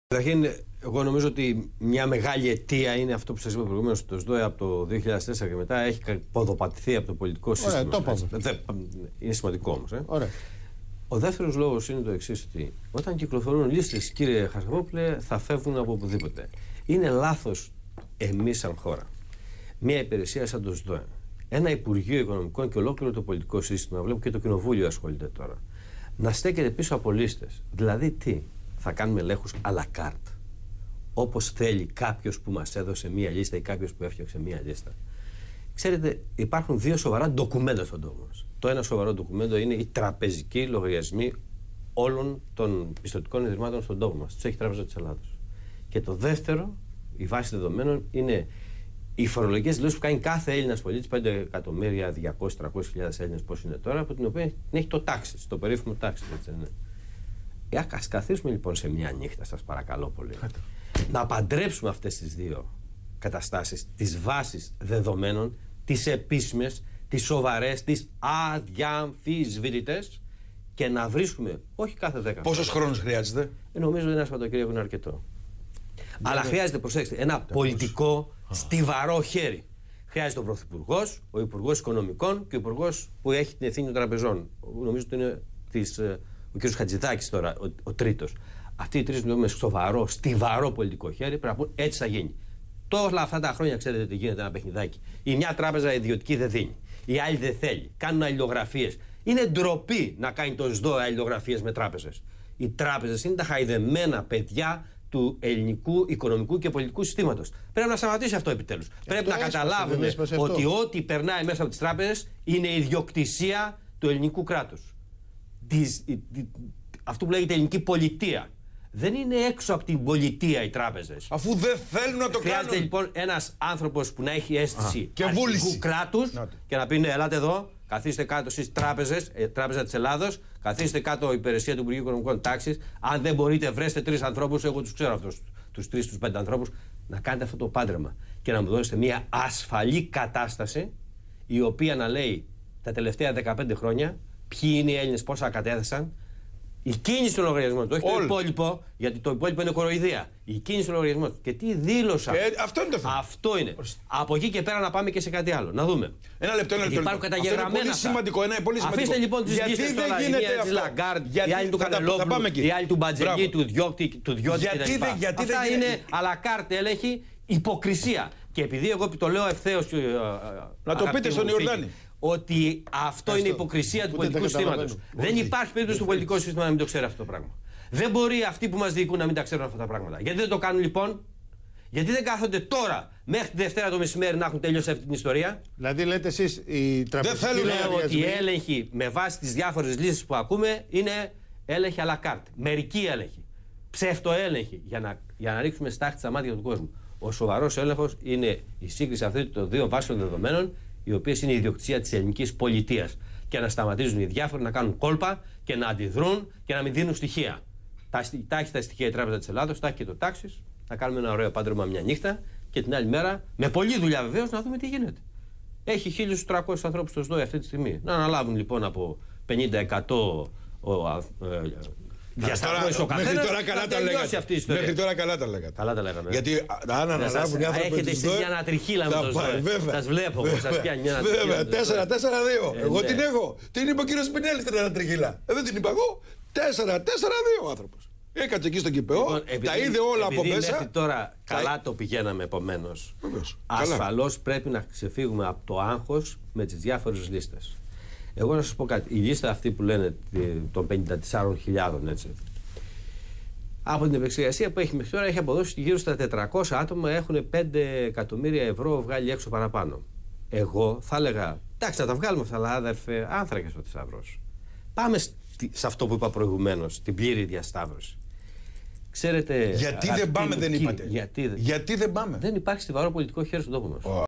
Καταρχήν, εγώ νομίζω ότι μια μεγάλη αιτία είναι αυτό που σας είπα προηγουμένως, το ΣΔΟΕ από το 2004 και μετά έχει ποδοπατηθεί από το πολιτικό σύστημα. Είναι σημαντικό όμως. Ο δεύτερος λόγος είναι το εξής, ότι όταν κυκλοφορούν λίστες, κύριε Χασαπόπουλε, θα φεύγουν από οπουδήποτε. Είναι λάθος εμείς σαν χώρα, μια υπηρεσία σαν το ΣΔΟΕ, ένα Υπουργείο Οικονομικών και ολόκληρο το πολιτικό σύστημα, βλέπω και το Κοινοβούλιο ασχολείται τώρα, να στέκεται πίσω από λίστες. Δηλαδή τι, θα κάνουμε ελέγχους à la carte, όπως θέλει κάποιος που μας έδωσε μία λίστα ή κάποιος που έφτιαξε μία λίστα. Ξέρετε, υπάρχουν δύο σοβαρά ντοκουμέντα στον τόπο μας. Το ένα σοβαρό ντοκουμέντο είναι οι τραπεζικοί λογαριασμοί όλων των πιστωτικών ιδρυμάτων στον τόπο μας. Τους έχει η Τράπεζα της Ελλάδος. Και το δεύτερο, η βάση δεδομένων, είναι οι φορολογικές δηλώσεις που κάνει κάθε Έλληνας πολίτης, 5.200.000-300.000 Έλληνες, πώς είναι τώρα, από την οποία έχει το τάξης, το περίφημο τάξης, έτσι δεν είναι. Ας καθίσουμε λοιπόν σε μια νύχτα, σας παρακαλώ πολύ, να παντρέψουμε αυτές τις δύο καταστάσεις, τις βάσεις δεδομένων, τις επίσημες, τις σοβαρές, τις αδιαμφισβήτητες, και να βρίσκουμε, όχι κάθε 10. Πόσος χρόνος χρειάζεται? Νομίζω ένα Σαββατοκύριακο είναι αρκετό. Αλλά χρειάζεται, προσέξτε, ένα πολιτικό στιβαρό χέρι. Χρειάζεται ο Πρωθυπουργός, ο Υπουργός Οικονομικών και ο Υπουργός που έχει την ευθύνη των τραπεζών. Νομίζω ότι είναι ο κ. Χατζηδάκης τώρα, ο τρίτος. Αυτοί οι τρεις με σοβαρό, στιβαρό πολιτικό χέρι πρέπει να πούν έτσι θα γίνει. Όλα αυτά τα χρόνια ξέρετε τι γίνεται ένα παιχνιδάκι. Η μια τράπεζα ιδιωτική δεν δίνει. Η άλλη δεν θέλει. Κάνουν αλληλογραφίες. Είναι ντροπή να κάνει το ΣΔΟΕ αλληλογραφίες με τράπεζες. Οι τράπεζες είναι τα χαϊδεμένα παιδιά του ελληνικού οικονομικού και πολιτικού συστήματος. Πρέπει να σταματήσει αυτό επιτέλους. Πρέπει να καταλάβουμε ότι ό,τι περνάει μέσα από τις τράπεζες είναι ιδιοκτησία του ελληνικού κράτους. Αυτό που λέγεται ελληνική πολιτεία. Δεν είναι έξω από την πολιτεία οι τράπεζες. Αφού δεν θέλουν να το κάνουν. Χρειάζεται λοιπόν ένας άνθρωπος που να έχει αίσθηση αρχικού κράτους και να πει: ναι, ελάτε εδώ, καθίστε κάτω εσείς τράπεζες, Τράπεζα της Ελλάδος, καθίστε κάτω υπηρεσία του Υπουργείου Οικονομικών Τάξης. Αν δεν μπορείτε, βρέστε 3 ανθρώπους, εγώ τους ξέρω αυτούς, τους 3, τους 5 ανθρώπους, να κάνετε αυτό το πάντρεμα και να μου δώσετε μια ασφαλή κατάσταση, η οποία να λέει τα τελευταία 15 χρόνια ποιοι είναι οι Έλληνες, πόσα κατέθεσαν. Η κίνηση των λογαριασμών, όχι το υπόλοιπο, γιατί το υπόλοιπο είναι κοροϊδία. Η κίνηση των λογαριασμών. Και τι δήλωσαν. Αυτό είναι το θέμα. Αυτό είναι. Από εκεί και πέρα να πάμε και σε κάτι άλλο. Να δούμε. Ένα λεπτό. Υπάρχουν καταγεγραμμένα. Πολύ σημαντικό. Πολύ σημαντικό. Αφήστε λοιπόν τις λίστες τώρα. Η μία της Λαγκάρντ, η άλλη του Κανελόπουλου, η άλλη του Μπατζελή, του Διώκτη κτλ. Αυτά είναι à la carte έλεγχη, υποκρισία. Και επειδή εγώ το λέω ευθέως. Να το πείτε στον Ιορδάνη. Ότι αυτό είναι υποκρισία του πολιτικού συστήματος. Δεν υπάρχει περίπτωση του πολιτικού σύστημα να μην το ξέρει αυτό το πράγμα. Δεν μπορεί αυτοί που μας διοικούν να μην τα ξέρουν αυτά τα πράγματα. Γιατί δεν το κάνουν λοιπόν? Γιατί δεν κάθονται τώρα μέχρι τη Δευτέρα το μεσημέρι να έχουν τελειώσει αυτή την ιστορία? Δηλαδή λέτε εσείς οι τραπεζικοί λογαριασμοί. Λέω ότι οι έλεγχοι με βάση τις διάφορες λύσεις που ακούμε είναι έλεγχοι à la carte. Μερικοί έλεγχοι. Ψευτοέλεγχοι για να ρίξουμε στάχτη στα μάτια του κόσμου. Ο σοβαρός έλεγχος είναι η σύγκριση αυτή των δύο βάσεων δεδομένων, οι οποίες είναι η ιδιοκτησία της ελληνικής πολιτείας. Και να σταματήσουν οι διάφοροι να κάνουν κόλπα και να αντιδρούν και να μην δίνουν στοιχεία. Τα έχει τα στοιχεία η Τράπεζα της Ελλάδος, τα έχει και το τάξης. Να κάνουμε ένα ωραίο πάντρεμα μια νύχτα και την άλλη μέρα, με πολλή δουλειά βεβαίως, να δούμε τι γίνεται. Έχει 1.300 ανθρώπους στο ΣΔΟΕ αυτή τη στιγμή. Να αναλάβουν λοιπόν από 50% διασταυρώσεις ο καθένας. Μέχρι τώρα καλά τα λέγατε. Μέχρι τώρα καλά τα λέγατε. Καλά τα λέγαμε. Γιατί αν αναλάβουν οι άνθρωποι. Έχετε εσείς μια ανατριχίλα με το ΣΔΟΕ. Σας βλέπω, σας πιάνει μια ανατριχίλα. Βέβαια, 4-4-2. Εγώ την έχω. Την είπε ο κύριος Σπινέλης την ανατριχίλα. Δεν την είπα εγώ. 4-4-2 ο άνθρωπος. Έκατσε εκεί στον ΚΠΟ, τα είδε όλα από μέσα. Μέχρι τώρα καλά το πηγαίναμε, επομένως. Ασφαλώς πρέπει να ξεφύγουμε από το άγχος με τις διάφορες λίστες. Εγώ να σας πω κάτι. Η λίστα αυτή που λένε των 54.000, έτσι, από την επεξεργασία που έχει μέχρι τώρα, έχει αποδώσει γύρω στα 400 άτομα, έχουν 5 εκατομμύρια ευρώ βγάλει έξω παραπάνω. Εγώ θα έλεγα, εντάξει, να τα βγάλουμε αυτά, αλλά αδερφέ, άνθρακες ο θησαυρός. Πάμε σε αυτό που είπα προηγουμένως, την πλήρη διασταύρωση. Ξέρετε, γιατί δεν πάμε, δεν είπατε. Γιατί δεν πάμε. Δεν υπάρχει στιβαρό πολιτικό χέρι στον τόπο μας.